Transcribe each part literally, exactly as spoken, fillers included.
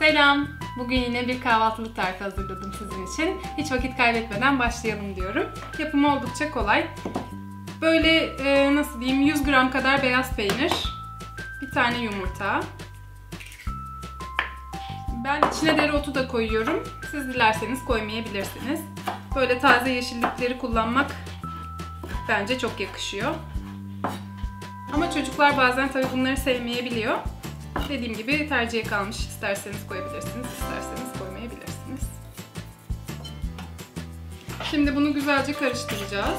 Selam! Bugün yine bir kahvaltılık tarifi hazırladım sizin için. Hiç vakit kaybetmeden başlayalım diyorum. Yapımı oldukça kolay. Böyle e, nasıl diyeyim yüz gram kadar beyaz peynir, bir tane yumurta. Ben içine dereotu da koyuyorum. Siz dilerseniz koymayabilirsiniz. Böyle taze yeşillikleri kullanmak bence çok yakışıyor. Ama çocuklar bazen tabii bunları sevmeyebiliyor. Dediğim gibi tercihe kalmış. İsterseniz koyabilirsiniz, isterseniz koymayabilirsiniz. Şimdi bunu güzelce karıştıracağız.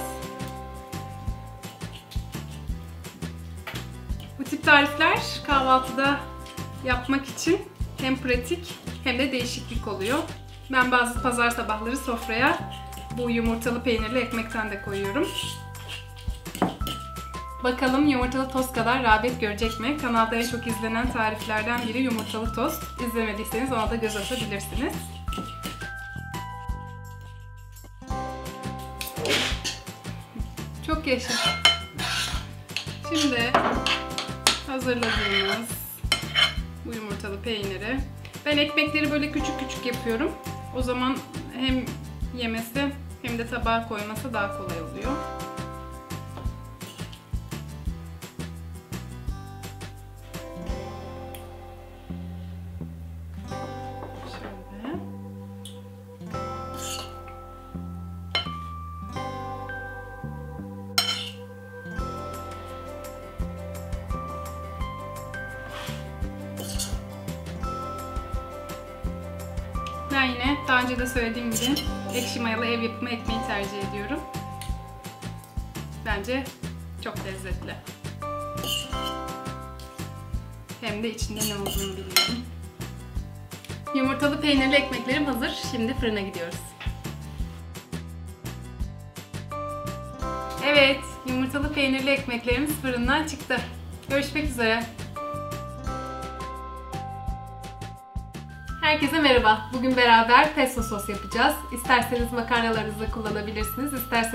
Bu tip tarifler kahvaltıda yapmak için hem pratik hem de değişiklik oluyor. Ben bazı pazar sabahları sofraya bu yumurtalı peynirli ekmekten de koyuyorum. Bakalım yumurtalı tost kadar rağbet görecek mi? Kanalda en çok izlenen tariflerden biri yumurtalı tost. İzlemediyseniz ona da göz atabilirsiniz. Çok yaşa. Şimdi hazırladığımız bu yumurtalı peyniri. Ben ekmekleri böyle küçük küçük yapıyorum. O zaman hem yemesi hem de tabağa koyması daha kolay oluyor. Ben yine daha önce de söylediğim gibi ekşi mayalı ev yapımı ekmeği tercih ediyorum. Bence çok lezzetli. Hem de içinde ne olduğunu biliyorum. Yumurtalı peynirli ekmeklerim hazır. Şimdi fırına gidiyoruz. Evet, yumurtalı peynirli ekmeklerimiz fırından çıktı. Görüşmek üzere. Herkese merhaba. Bugün beraber pesto sos yapacağız. İsterseniz makarnalarınızı kullanabilirsiniz, isterseniz